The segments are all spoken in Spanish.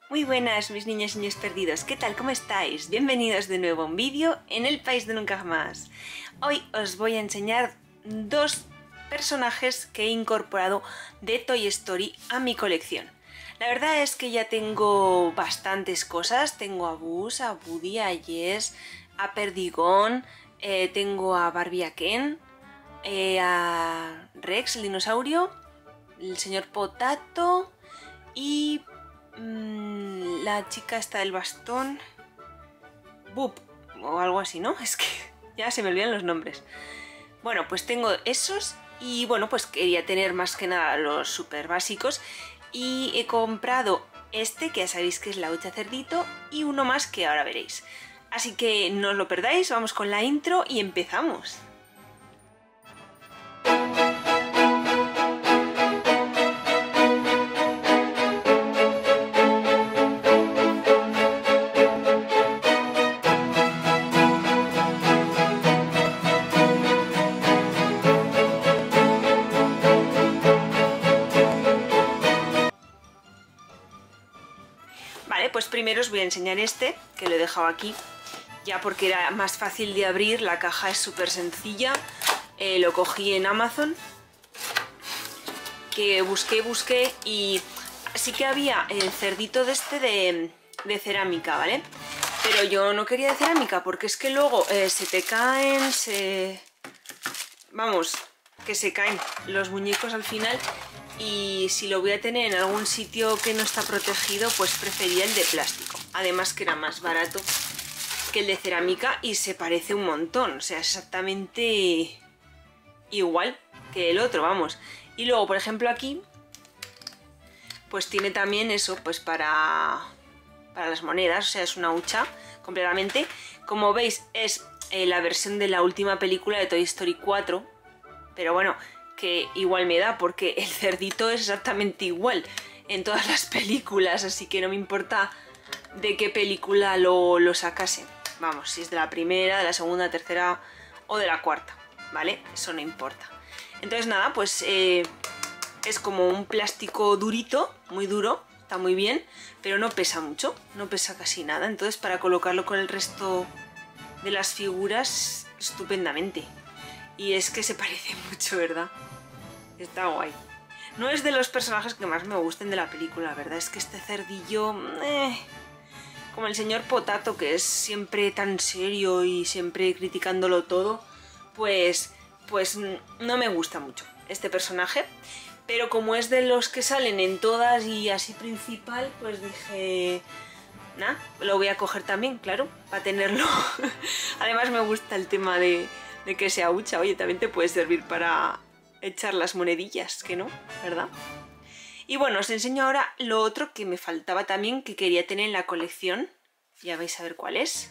Muy buenas mis niños y niños perdidos, ¿qué tal? ¿Cómo estáis? Bienvenidos de nuevo a un vídeo en el país de nunca jamás. Hoy os voy a enseñar dos personajes que he incorporado de Toy Story a mi colección. La verdad es que ya tengo bastantes cosas, tengo a Buzz, a Woody, a Jess, a Perdigon, tengo a Barbie, a Ken, a Rex, el dinosaurio, el señor Potato y la chica está del bastón, Boop o algo así, ¿no? Es que ya se me olvidan los nombres. Bueno, pues tengo esos y bueno, pues quería tener más que nada los super básicos y he comprado este, que ya sabéis que es la hucha cerdito, y uno más que ahora veréis. Así que no os lo perdáis, vamos con la intro y empezamos. Vale, pues primero os voy a enseñar este, que lo he dejado aquí, ya porque era más fácil de abrir, la caja es súper sencilla, lo cogí en Amazon, que busqué y sí que había el cerdito de este de cerámica, ¿vale? Pero yo no quería de cerámica porque es que luego se te caen, vamos, que se caen los muñecos al final. Y si lo voy a tener en algún sitio que no está protegido, pues prefería el de plástico. Además que era más barato que el de cerámica y se parece un montón. O sea, es exactamente igual que el otro, vamos. Y luego, por ejemplo, aquí, pues tiene también eso, pues para las monedas. O sea, es una hucha completamente. Como veis, es la versión de la última película de Toy Story 4. Pero bueno, que igual me da porque el cerdito es exactamente igual en todas las películas, así que no me importa de qué película lo sacase. Vamos, si es de la primera, de la segunda, tercera o de la cuarta, ¿vale? Eso no importa. Entonces nada, pues es como un plástico durito, muy duro, está muy bien, pero no pesa mucho, no pesa casi nada. Entonces para colocarlo con el resto de las figuras, estupendamente. Y es que se parece mucho, ¿verdad? Está guay. No es de los personajes que más me gusten de la película, la verdad es que este cerdillo... como el señor Potato, que es siempre tan serio y siempre criticándolo todo, pues no me gusta mucho este personaje. Pero como es de los que salen en todas y así principal, pues dije... Nada, lo voy a coger también, claro, para tenerlo. Además me gusta el tema de que sea hucha. Oye, también te puede servir para echar las monedillas, que no, ¿verdad? Y bueno, os enseño ahora lo otro que me faltaba también, que quería tener en la colección. Ya vais a ver cuál es.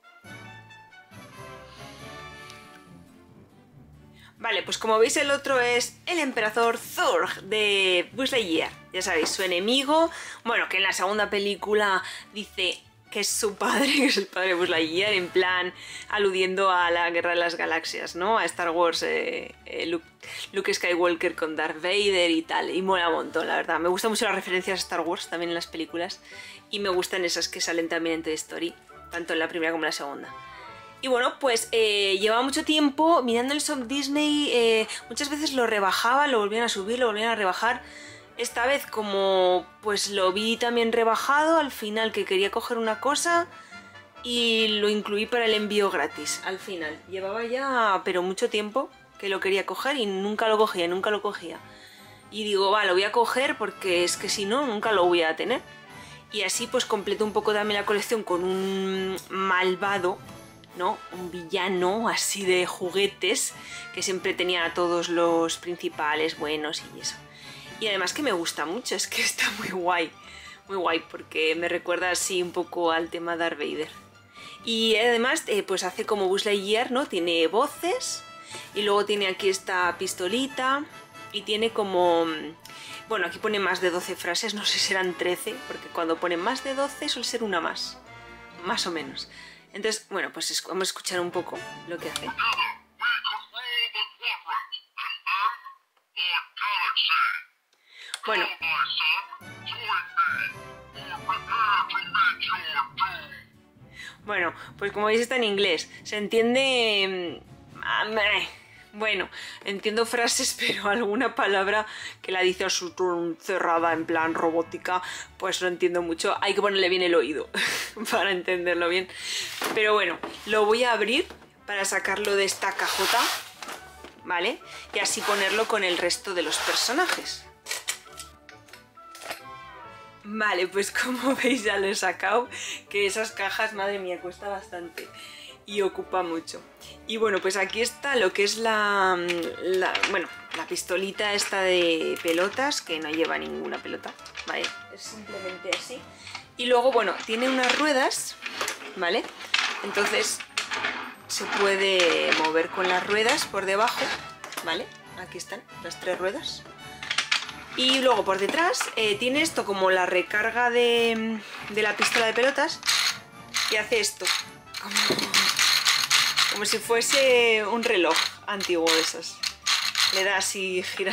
Vale, pues como veis el otro es el Emperador Zurg de Buzz Lightyear. Ya sabéis, su enemigo, bueno, que en la segunda película dice que es su padre, que es el padre de Buzz Lightyear, en plan aludiendo a la Guerra de las Galaxias, ¿no? A Star Wars, Luke Skywalker con Darth Vader y tal, y mola un montón, la verdad. Me gustan mucho las referencias a Star Wars también en las películas, y me gustan esas que salen también en Toy Story, tanto en la primera como en la segunda. Y bueno, pues llevaba mucho tiempo mirando el shop Disney, muchas veces lo rebajaban, lo volvían a subir, lo volvían a rebajar. Esta vez como pues lo vi también rebajado, al final que quería coger una cosa y lo incluí para el envío gratis, al final. Llevaba ya pero mucho tiempo que lo quería coger y nunca lo cogía, nunca lo cogía. Y digo, va, lo voy a coger porque es que si no, nunca lo voy a tener. Y así pues completo un poco también la colección con un malvado, ¿no? Un villano así de juguetes que siempre tenía a todos los principales buenos y eso. Y además que me gusta mucho, es que está muy guay porque me recuerda así un poco al tema Darth Vader. Y además pues hace como Buzz Lightyear, ¿no? Tiene voces y luego tiene aquí esta pistolita y tiene como... Bueno, aquí pone más de 12 frases, no sé si serán 13, porque cuando pone más de 12 suele ser una más o menos. Entonces, bueno, pues vamos a escuchar un poco lo que hace. Bueno. Bueno, pues como veis está en inglés. Se entiende... Bueno, entiendo frases, pero alguna palabra que la dice así cerrada, en plan robótica, pues no entiendo mucho. Hay que ponerle bien el oído para entenderlo bien. Pero bueno, lo voy a abrir para sacarlo de esta cajota, ¿vale? Y así ponerlo con el resto de los personajes. Vale, pues como veis ya lo he sacado, que esas cajas, madre mía, cuesta bastante y ocupa mucho. Y bueno, pues aquí está lo que es la pistolita esta de pelotas, que no lleva ninguna pelota, ¿vale? Es simplemente así. Y luego, bueno, tiene unas ruedas, ¿vale? Entonces se puede mover con las ruedas por debajo, ¿vale? Aquí están las 3 ruedas. Y luego por detrás tiene esto como la recarga de la pistola de pelotas, y hace esto, como si fuese un reloj antiguo de esos. Le da así, gira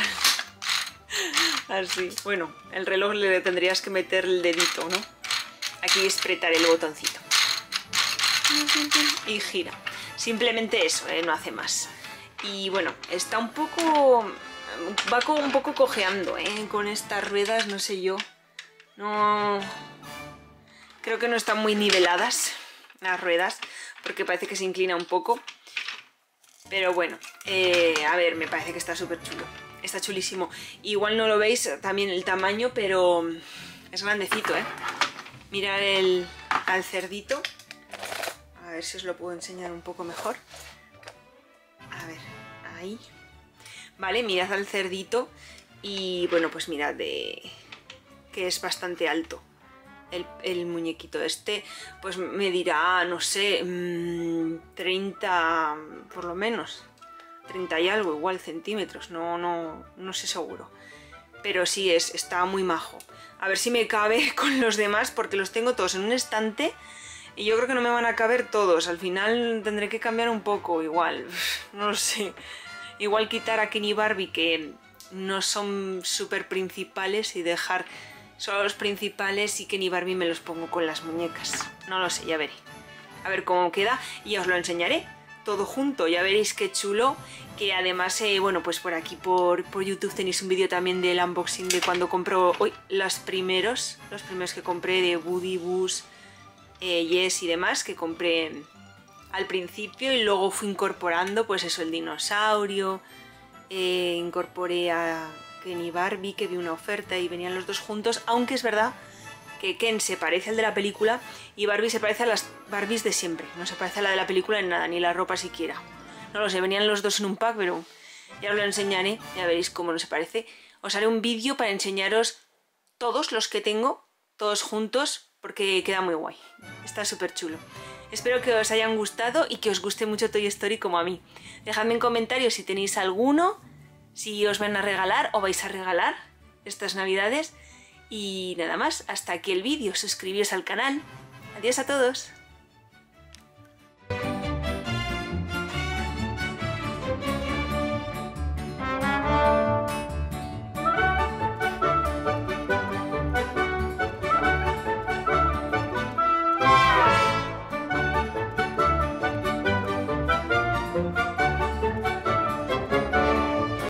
así. Bueno, el reloj le tendrías que meter el dedito, ¿no? Aquí es apretar el botoncito y gira. Simplemente eso, no hace más. Y bueno, está un poco... va como un poco cojeando, con estas ruedas, no sé yo. No... creo que no están muy niveladas las ruedas, porque parece que se inclina un poco. Pero bueno, a ver, me parece que está súper chulo. Está chulísimo. Igual no lo veis también el tamaño, pero es grandecito, Mirad al cerdito. A ver si os lo puedo enseñar un poco mejor. A ver, ahí. Vale, mirad al cerdito y bueno, pues mirad que es bastante alto el muñequito este, pues medirá, no sé, 30 por lo menos, 30 y algo, igual centímetros, no sé seguro, pero sí está muy majo. A ver si me cabe con los demás, porque los tengo todos en un estante y yo creo que no me van a caber todos. Al final tendré que cambiar un poco, igual, no lo sé. Igual quitar a Ken y Barbie, que no son súper principales, y dejar solo los principales, y Ken y Barbie me los pongo con las muñecas. No lo sé, ya veré. A ver cómo queda y os lo enseñaré todo junto. Ya veréis qué chulo, que además, bueno, pues por aquí por YouTube tenéis un vídeo también del unboxing de cuando compro los primeros que compré de Woody, Buzz, Yes y demás, que compré al principio, y luego fui incorporando pues eso, el dinosaurio, incorporé a Ken y Barbie, que vi una oferta y venían los dos juntos, aunque es verdad que Ken se parece al de la película y Barbie se parece a las Barbies de siempre, no se parece a la de la película en nada, ni la ropa siquiera. No lo sé, venían los dos en un pack, pero ya os lo enseñaré, ya veréis cómo no se parece. Os haré un vídeo para enseñaros todos los que tengo, todos juntos, porque queda muy guay, está súper chulo. Espero que os hayan gustado y que os guste mucho Toy Story como a mí. Dejadme en comentarios si tenéis alguno, si os van a regalar o vais a regalar estas navidades. Y nada más, hasta aquí el vídeo. Suscribíos al canal. Adiós a todos.